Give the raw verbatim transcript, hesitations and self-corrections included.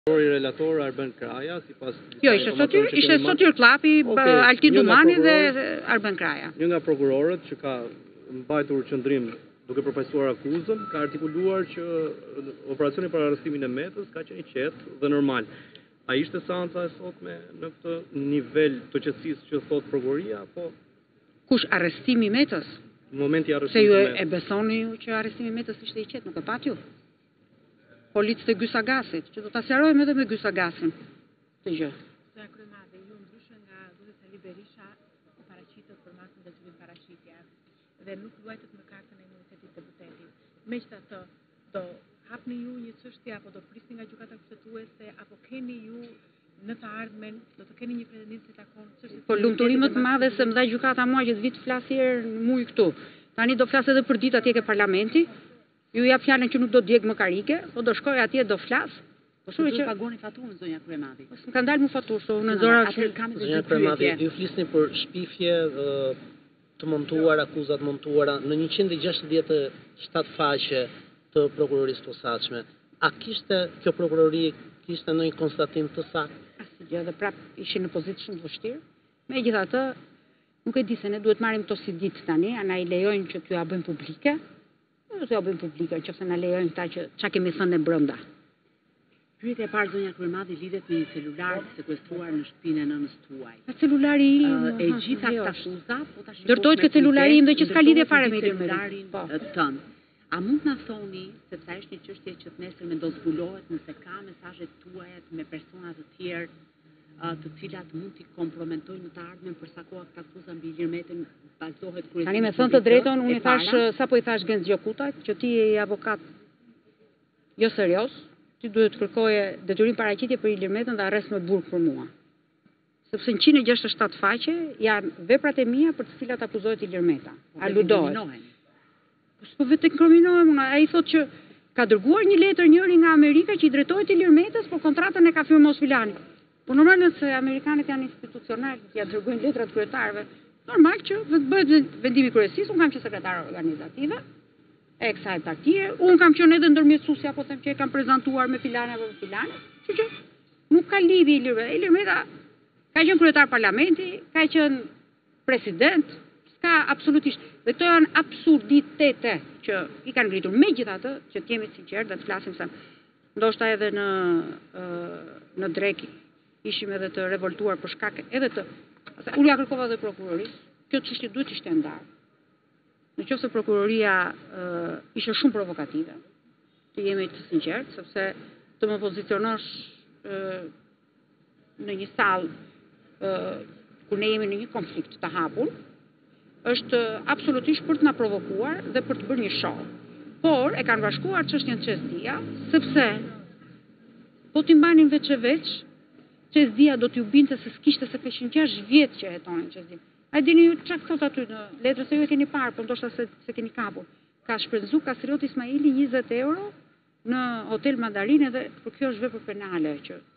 Relator Arben Kraja, sipas Jo, ishte sotyr, ishte sotyr Klapi, Altin Dumani dhe Arben Kraja. Një nga prokurorët që ka mbajtur qëndrim duke përfaqësuar akuzën, ka artikuluar që operacioni për arrestimin e Metës ka qenë i qetë dhe normal. A ishte seanca e sotme në këtë nivel të qetësisë që thot prokuroria, apo kush arrestimi i Metës? Në momenti i Se arrestimit ju të e Metës. besoni ju që arrestimi i Metës ishte i qetë, nuk e pat ju? Policët e Gysagasit, që do ta sqarojmë edhe me Gysagasin. Të gjë. Zoja Kryemade, ju ndryshe nga Zoti Sali Berisha u paraqitet për masën dhe zhvillim paraqitja dhe nuk luajtet me kartën e imunitetit deputetit. Megjithatë, do hapni ju një çështje apo do prisni nga gjykata kushtetuese apo keni ju në të ardhmen do të keni një pretendim që takon çështjen. Po lumturi më të madhe se më dha gjykata mua që të vit flas herë në muj këtu. Tani do flas edhe për ditë atje ke parlamenti. Ju jap fjalën që nuk do djeg më karike, po do shkoj atje do flas. Po shumë që pagoni faturën zonja Kryemadi. Po s'm ka dalë më faturë, so unë zora Zonja Kryemadi, ju flisni për shpifje të montuar, akuzat montuara në njëqind e gjashtëdhjetë e shtatë faqe të prokurorisë posaçme. A kishte kjo prokurori kishte ndonjë konstatim të saktë? Asgjë, dhe prap ishin në pozitë shumë të vështirë. Megjithatë, nuk e di se ne duhet marrim to si ditë tani, a na i lejojnë që t'ju ja bëjmë publike? Do t'ju ja bëjmë publike, nëse na lejojnë këta që çka kemi thënë ne brenda. Pyetja e parë zonja Kryemadi lidhet me një celular sekuestruar në shtëpinë e nënës tuaj. Ka celulari im. E gjitha këta akuza, po tash Dërtojt këtë celulari im dhe që s'ka lidhje fare me celularin tënd. A mund na thoni, sepse ajo është një çështje që nesër me do zbulohet nëse ka mesazhet tuaja me persona të tjerë të cilat mund t'i kompromentojnë në të ardhmen për sa kohë këtë akuza mbi Ilir Metën bazohet kryesisht. Tani me thënë të drejton, unë i thash sapo i thash Genz Gjokutajt që ti je avokat jo serioz, ti duhet të kërkoje detyrim paraqitje për Ilir Metën dhe arrest me burg për mua. Sepse në njëqind e gjashtëdhjetë e shtatë faqe janë veprat e mia për të cilat akuzohet Ilir Meta. Aludohet. Po s'po vetë inkriminohem, ai thotë që ka dërguar një letër njëri nga Amerika që i drejtohet Ilir Metës, por kontratën e ka firmos filani. Po normal se amerikanët janë institucional, ja dërgojnë letrat kryetarëve. Normal që vetë bëhet vendimi i kryesisë, unë kam qenë sekretare organizative e kësaj partie, unë kam qenë edhe ndërmjetësuesja, apo them që e kam prezantuar me filane apo me filane, kështu që nuk ka lidhje Ilir Meta. Ilir Meta ka qenë kryetar parlamenti, ka qenë president, s'ka absolutisht. Dhe këto janë absurditete që i kanë ngritur. Megjithatë, që të jemi sinqertë dhe të flasim se ndoshta edhe në në drek ishim edhe të revoltuar për shkak edhe të unë ja kërkova dhe prokurorisë, kjo çështje duhet të ishte ndarë. Në qoftë se prokuroria uh, ishte shumë provokative, të jemi të sinqertë, sepse të më pozicionosh uh, në një sallë uh, ku ne jemi në një konflikt të hapur, është uh, absolutisht për të na provokuar dhe për të bërë një show. Por e kanë bashkuar çështjen Çezdia, sepse po t'i mbanin veç e veç, Çezdia do t'ju binte se s'kishte se pesëqind e gjashtë vjet që hetonin Çezdia. A dini ju çfarë thot aty në letrën se ju e keni parë, po ndoshta se, se keni kapur. Ka shpenzu Kastrioti Ismaili njëzet euro në Hotel Mandarine dhe për kjo është vepër penale që